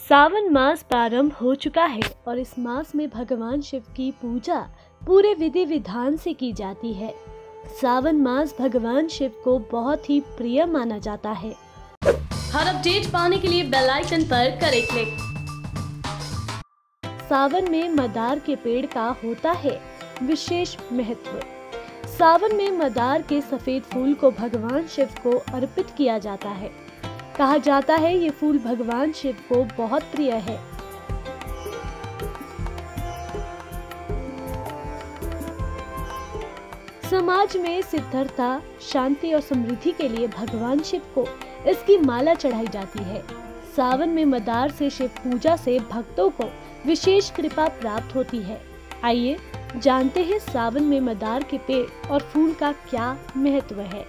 सावन मास प्रारंभ हो चुका है और इस मास में भगवान शिव की पूजा पूरे विधि विधान से की जाती है। सावन मास भगवान शिव को बहुत ही प्रिय माना जाता है। हर अपडेट पाने के लिए बेल आइकन पर करें क्लिक। सावन में मदार के पेड़ का होता है विशेष महत्व। सावन में मदार के सफेद फूल को भगवान शिव को अर्पित किया जाता है। कहा जाता है ये फूल भगवान शिव को बहुत प्रिय है। समाज में सिद्धता, शांति और समृद्धि के लिए भगवान शिव को इसकी माला चढ़ाई जाती है। सावन में मदार से शिव पूजा से भक्तों को विशेष कृपा प्राप्त होती है। आइए जानते हैं सावन में मदार के पेड़ और फूल का क्या महत्व है।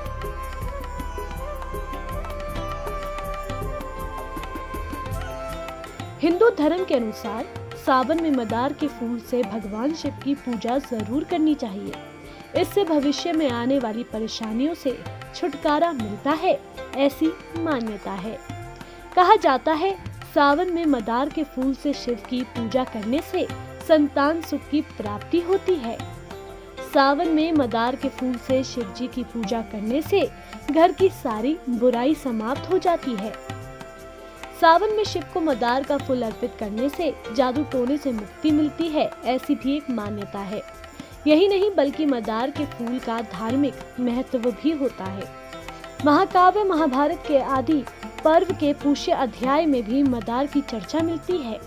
हिंदू धर्म के अनुसार सावन में मदार के फूल से भगवान शिव की पूजा जरूर करनी चाहिए। इससे भविष्य में आने वाली परेशानियों से छुटकारा मिलता है, ऐसी मान्यता है। कहा जाता है सावन में मदार के फूल से शिव की पूजा करने से संतान सुख की प्राप्ति होती है। सावन में मदार के फूल से शिव जी की पूजा करने से घर की सारी बुराई समाप्त हो जाती है। सावन में शिव को मदार का फूल अर्पित करने से जादू टोने से मुक्ति मिलती है, ऐसी भी एक मान्यता है। यही नहीं बल्कि मदार के फूल का धार्मिक महत्व भी होता है। महाकाव्य महाभारत के आदि पर्व के पुष्य अध्याय में भी मदार की चर्चा मिलती है।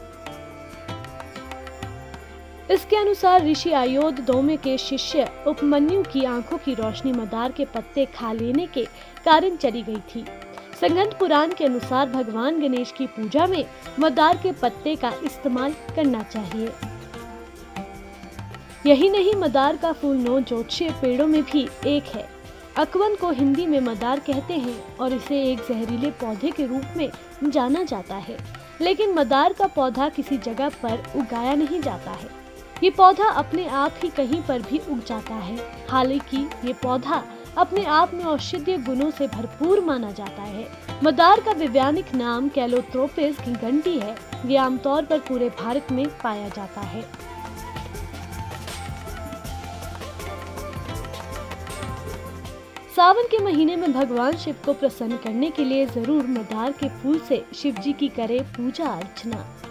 इसके अनुसार ऋषि आयोध दोमे के शिष्य उपमन्यु की आंखों की रोशनी मदार के पत्ते खा लेने के कारण चली गई थी। संगंध पुराण के अनुसार भगवान गणेश की पूजा में मदार के पत्ते का इस्तेमाल करना चाहिए। यही नहीं मदार का फूल 9 ज्योतिषीय पेड़ों में भी एक है। अकवन को हिंदी में मदार कहते हैं और इसे एक जहरीले पौधे के रूप में जाना जाता है। लेकिन मदार का पौधा किसी जगह पर उगाया नहीं जाता है। ये पौधा अपने आप ही कहीं पर भी उग जाता है। हालांकि ये पौधा अपने आप में औषधीय गुणों से भरपूर माना जाता है। मदार का वैज्ञानिक नाम कैलोथ्रोपिस गिगंटी है। ये आमतौर पर पूरे भारत में पाया जाता है। सावन के महीने में भगवान शिव को प्रसन्न करने के लिए जरूर मदार के फूल से शिव जी की करे पूजा अर्चना।